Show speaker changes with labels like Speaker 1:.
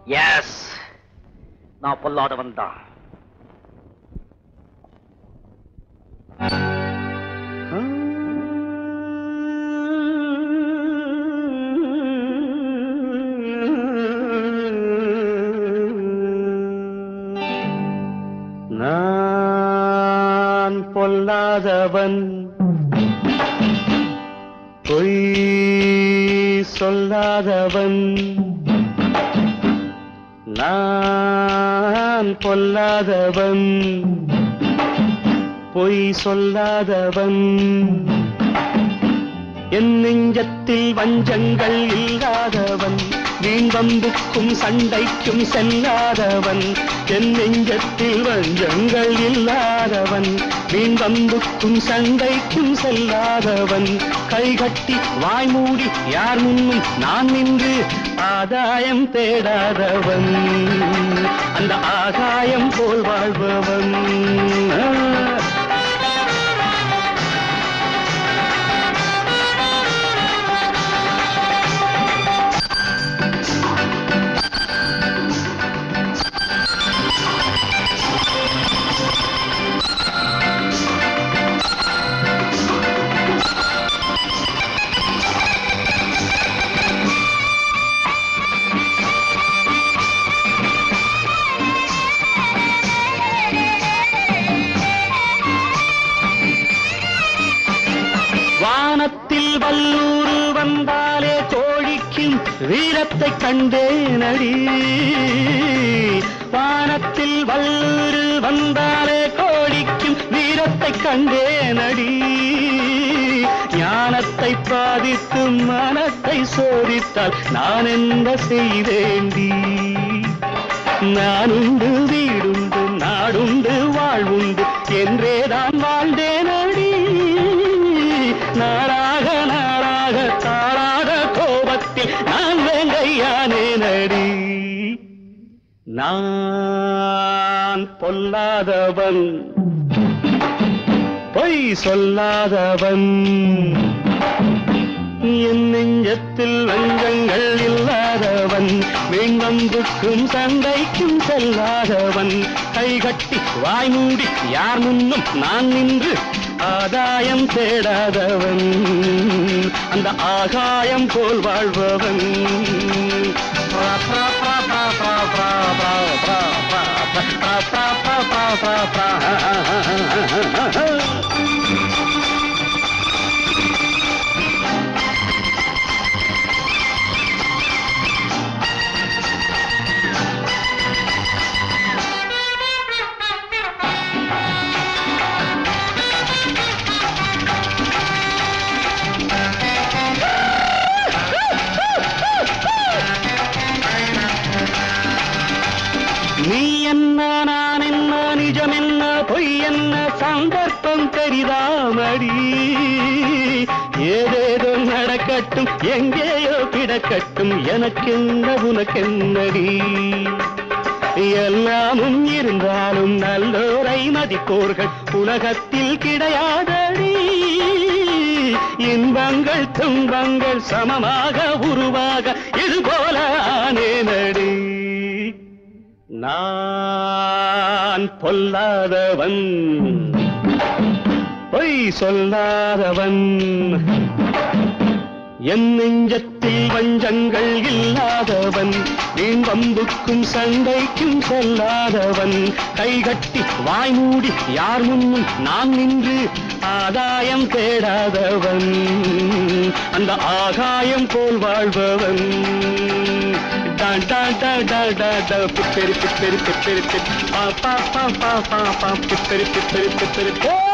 Speaker 1: S, நான் பொல்லாதவன் தான்.
Speaker 2: நான் பொல்லாதவன், பொய் சொல்லாதவன். நான் பொல்லாதவன், பொய் சொல்லாதவன். என் நெஞ்சத்தில் வஞ்சங்கள் இல்லாதவன், வீண் வம்புக்கும் சண்டைக்கும் செல்லாதவன். என் நெஞ்சத்தில் வஞ்சங்கள் இல்லாதவன், வீண் வம்புக்கும் சண்டைக்கும் செல்லாதவன். கைகட்டி வாய் மூடி யார் முன்னும் நான் நின்று ஆதாயம் தேடாதவன், அந்த ஆகாயம் போல் வாழ்பவன். வானத்தில் வல்லூரு வந்தாலே கோழிக்கும் வீரத்தை கண்டேனடி. வானத்தில் வல்லூரு வந்தாலே கோழிக்கும் வீரத்தை கண்டேனடி. ஞானத்தை பாதித்து மனத்தை சோதித்தால் நான் என்ன செய்தேண்டி? நானுண்டு வீடுண்டு நாடுண்டு வாழ்வுண்டு என்றேதான் வாழ்ந்தேனடி. நாளாக நாளாக தாளாக கோபத்தில் நான் வேங்கையானேனடி. நான் பொல்லாதவன், பொய் சொல்லாதவன். என் நெஞ்சத்தில் வஞ்சங்கள் இல்லாதவன், வீண்வம்புக்கும் சண்டைக்கும் செல்லாதவன். கைகட்டி வாய் மூடி யார் முன்னும் நான் நின்று ஆதாயம் தேடாதவன், அந்த ஆகாயம் போல் வாழ்பவன். நீ என்ன நான் என்ன நிஜம் என்ன பொய் என்ன சந்தர்ப்பம் தெரிதாமடி. ஏதேதோ நடக்கட்டும் எங்கேயோ கிடக்கட்டும் எனக்கென்ன உனக்கென்னடி. எல்லாமும் இருந்தாலும் நல்லோரை மதிப்போர்கள் உலகத்தில் கிடையாதடி. இன்பங்கள் துன்பங்கள் சமமாக உருவாக இது போல ஆனேனடி. நான் பொல்லாதவன், பொய் சொல்லாதவன். என் நெஞ்சத்தில் வஞ்சங்கள் இல்லாதவன், வீண் வம்புக்கும் சண்டைக்கும் செல்லாதவன். கைகட்டி வாய் மூடி யார் முன்னும் நான் நின்று ஆதாயம் தேடாதவன், அந்த ஆகாயம் போல் வாழ்பவன். பிப்பெரி பிப்பெரி பிப்பெரி பிப்பெரி